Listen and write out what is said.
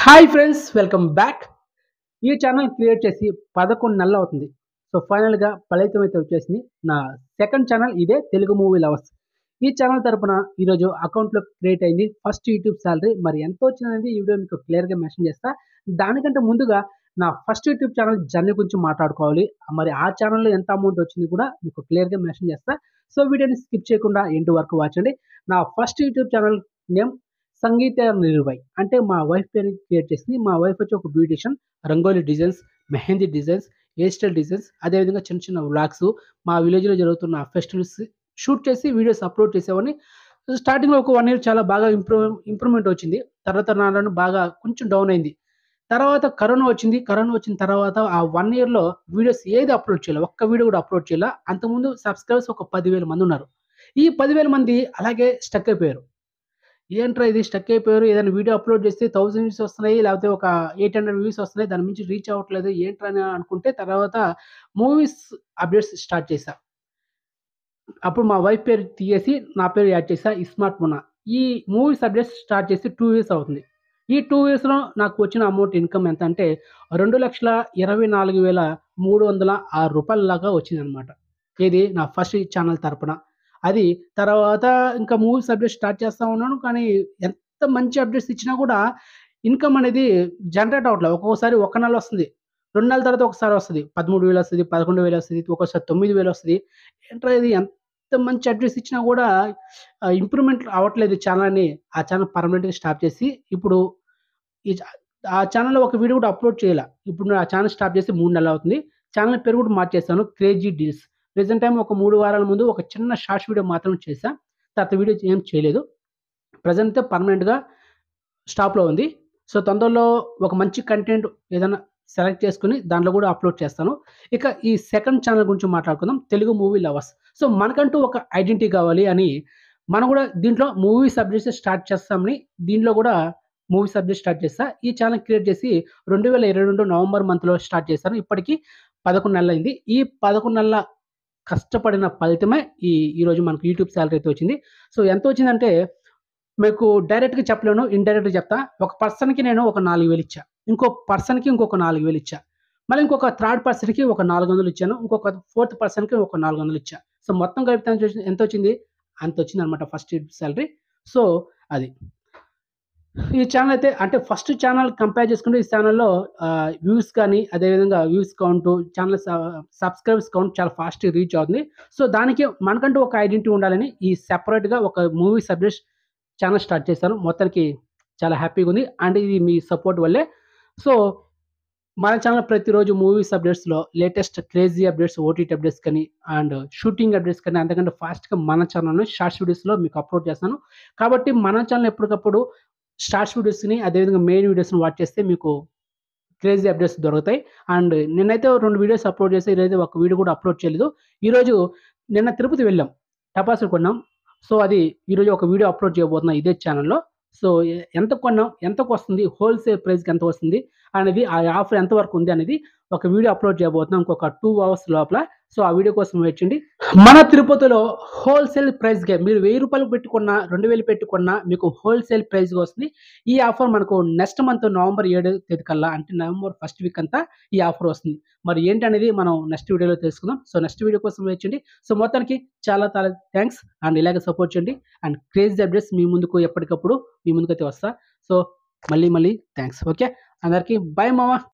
Hi friends, welcome back. ఈ channel create చేసి 11 నెలలు అవుతుంది. సో ఫైనల్గా ఫలితం అయితే వచ్చేసింది. నా సెకండ్ ఛానల్ ఇదే తెలుగు మూవీ లవర్స్. ఈ ఛానల్ తరపున ఈరోజు అకౌంట్లో క్రియేట్ అయింది ఫస్ట్ యూట్యూబ్ శాలరీ. మరి ఎంత వచ్చిందనేది ఈ వీడియో మీకు క్లియర్గా మెన్షన్ చేస్తా. దానికంటే ముందుగా నా ఫస్ట్ యూట్యూబ్ ఛానల్ జర్నీ గురించి మాట్లాడుకోవాలి. మరి ఆ ఛానల్లో ఎంత అమౌంట్ వచ్చింది కూడా మీకు క్లియర్గా మెన్షన్ చేస్తా. సో వీడియోని స్కిప్ చేయకుండా ఎండ్ వరకు వాచండి. నా first YouTube channel name Sangeeta నిర్వై, అంటే మా వైఫ్ పేరు క్రియేట్ చేసింది. మా వైఫ్ వచ్చి ఒక beautician, rangoli designs, mehndi designs, hair style designs, అదేవిధంగా చిన్న చిన్న వ్లాగ్స్, మా విలేజ్లో జరుగుతున్న ఫెస్టివల్స్ షూట్ చేసి వీడియోస్ అప్లోడ్ చేసేవాడిని. స్టార్టింగ్లో ఒక 1 ఇయర్ చాలా బాగా ఇంప్రూవ్మెంట్ వచ్చింది. తర్వాత నాన్న బాగా కొంచెం డౌన్ అయింది. తర్వాత కరోనా వచ్చింది. కరోనా వచ్చిన తర్వాత ఆ 1 ఇయర్లో వీడియోస్ ఏది అప్లోడ్ చేయాలి, ఒక్క వీడియో కూడా అప్లోడ్ చేయాలి. అంతకుముందు సబ్స్క్రైబర్స్ ఒక 10,000 మంది ఉన్నారు. ఈ 10,000 మంది అలాగే స్టక్ అయిపోయారు. ఏంట్రా ఇది స్టక్ అయిపోయారు, ఏదైనా వీడియో అప్లోడ్ చేస్తే 1000 వ్యూస్ వస్తున్నాయి, లేకపోతే ఒక 800 వ్యూస్ వస్తున్నాయి, దాని మించి రీచ్ అవ్వట్లేదు, ఏంట్రా అని అనుకుంటే తర్వాత మూవీస్ అప్డేట్స్ స్టార్ట్ చేశా. అప్పుడు మా వైఫ్ పేరు తీసేసి నా పేరు యాడ్ చేశా, స్మార్ట్ మొన్న. ఈ మూవీస్ అప్డేట్స్ స్టార్ట్ చేసి 2 ఇయర్స్ అవుతుంది. ఈ 2 ఇయర్స్లో నాకు వచ్చిన అమౌంట్ ఇన్కమ్ ఎంత అంటే 2,24,306 రూపాయల లాగా వచ్చిందనమాట. ఇది నా ఫస్ట్ ఛానల్ తరపున. అది తర్వాత ఇంకా మూవీస్ అప్డేట్స్ స్టార్ట్ చేస్తా ఉన్నాను. కానీ ఎంత మంచి అప్డేట్స్ ఇచ్చినా కూడా ఇన్కమ్ అనేది జనరేట్ అవ్వట్లేదు. ఒక్కొక్కసారి ఒక నెల వస్తుంది, 2 నెలల తర్వాత ఒకసారి వస్తుంది, 13,000 వస్తుంది, 11,000 వస్తుంది, ఒక్కోసారి 9,000 వస్తుంది. ఏంట్రా ఇది ఎంత మంచి అడ్రస్ ఇచ్చినా కూడా ఇంప్రూవ్మెంట్ అవ్వట్లేదు ఛానల్ అని ఆ ఛానల్ పర్మనెంట్గా స్టాప్ చేసి ఇప్పుడు ఆ ఛానల్లో ఒక వీడియో కూడా అప్లోడ్ చేయాల. ఇప్పుడు ఆ ఛానల్ స్టాప్ చేసి 3 నెలలు అవుతుంది. ఛానల్ పేరు కూడా మార్చేస్తాను, క్రేజీ డీల్స్. రీసెంట్ టైం ఒక 3 వారాల ముందు ఒక చిన్న షార్ట్స్ వీడియో మాత్రం చేశా. తర్వాత వీడియో ఏం చేయలేదు. ప్రజెంట్ అయితే పర్మనెంట్గా స్టాప్లో ఉంది. సో తొందరలో ఒక మంచి కంటెంట్ ఏదైనా సెలెక్ట్ చేసుకుని దాంట్లో కూడా అప్లోడ్ చేస్తాను. ఇక ఈ సెకండ్ ఛానల్ గురించి మాట్లాడుకుందాం, తెలుగు మూవీ లవర్స్. సో మనకంటూ ఒక ఐడెంటిటీ కావాలి అని మనం కూడా దీంట్లో మూవీస్ అప్డేట్స్ స్టార్ట్ చేస్తామని దీంట్లో కూడా మూవీస్ అప్డేట్ స్టార్ట్ చేస్తా. ఈ ఛానల్ క్రియేట్ చేసి 2022 నవంబర్ మంత్లో స్టార్ట్ చేశాను. ఇప్పటికి 11 నెలలు అయింది. ఈ 11 నెలల కష్టపడిన ఫలితమే ఈరోజు మనకు యూట్యూబ్ శాలరీ అయితే వచ్చింది. సో ఎంత వచ్చిందంటే మీకు డైరెక్ట్గా చెప్పలేను, ఇండైరెక్ట్గా చెప్తా. ఒక పర్సన్కి నేను ఒక 4,000 ఇచ్చా, ఇంకో పర్సన్కి ఇంకొక 4,000 ఇచ్చా, మళ్ళీ ఇంకొక థర్డ్ పర్సన్కి ఒక 400 ఇచ్చాను, ఇంకొక ఫోర్త్ పర్సన్కి ఒక 400 ఇచ్చా. సో మొత్తం కలిపితే ఎంత వచ్చింది, అంత వచ్చింది అనమాట ఫస్ట్ శాలరీ. సో అది ఈ ఛానల్ అయితే అంటే ఫస్ట్ ఛానల్ కంపేర్ చేసుకుంటే ఈ ఛానల్లో వ్యూస్ కానీ అదేవిధంగా views count, channel subscribers count చాలా ఫాస్ట్ రీచ్ అవుతుంది. సో దానికి మనకంటూ ఒక ఐడెంటిటీ ఉండాలని ఈ సెపరేట్గా ఒక మూవీస్ అప్డేట్స్ ఛానల్ స్టార్ట్ చేశాను. మొత్తానికి చాలా హ్యాపీగా ఉంది అండ్ ఇది మీ సపోర్ట్ వల్లే. సో మన ఛానల్ ప్రతిరోజు మూవీస్ అప్డేట్స్లో latest crazy updates, OTT updates కానీ అండ్ షూటింగ్ అప్డేట్స్ కానీ అంతకంటే ఫాస్ట్గా మన ఛానల్ని షార్ట్స్ వీడియోస్లో మీకు అప్లోడ్ చేస్తాను. కాబట్టి మన ఛానల్ ఎప్పటికప్పుడు షార్ట్స్ వీడియోస్ని అదేవిధంగా మెయిన్ వీడియోస్ని వాచ్ చేస్తే మీకు క్రేజీ అప్డేట్స్ దొరుకుతాయి. అండ్ నిన్నైతే 2 వీడియోస్ అప్లోడ్ చేసి ఈరోజు ఒక వీడియో కూడా అప్లోడ్ చేయలేదు. ఈరోజు నిన్న తిరుపతి వెళ్ళాం, టపాసులు కొన్నాం. సో అది ఈరోజు ఒక వీడియో అప్లోడ్ చేయబోతున్నా ఇదే ఛానల్లో. సో ఎంత కొన్నాం, ఎంతకు వస్తుంది, హోల్సేల్ ప్రైస్కి ఎంత వస్తుంది అనేది, ఆ ఆఫర్ ఎంతవరకు ఉంది అనేది ఒక వీడియో అప్లోడ్ చేయబోతున్నాం ఇంకొక 2 అవర్స్ లోపల. సో ఆ వీడియో కోసం వెయిట్ చేయండి. మన తిరుపతిలో హోల్సేల్ ప్రైస్గా మీరు 1,000 రూపాయలు పెట్టుకున్నా 2,000 పెట్టుకున్నా మీకు హోల్సేల్ ప్రైస్గా వస్తుంది. ఈ ఆఫర్ మనకు నెక్స్ట్ మంత్ నవంబర్ 7వ తేదీ కల్లా, అంటే నవంబర్ ఫస్ట్ వీక్ అంతా ఈ ఆఫర్ వస్తుంది. మరి ఏంటి అనేది మనం నెక్స్ట్ వీడియోలో తెలుసుకుందాం. సో నెక్స్ట్ వీడియో కోసం వెయిట్ చేయండి. సో మొత్తానికి చాలా చాలా థ్యాంక్స్ అండ్ ఇలాగే సపోర్ట్ చేయండి. అండ్ క్రేజీ అప్డేట్స్ మీ ముందుకు ఎప్పటికప్పుడు మీ ముందుకైతే వస్తా. సో మళ్ళీ థ్యాంక్స్. ఓకే, అందరికీ బాయ్ మామ.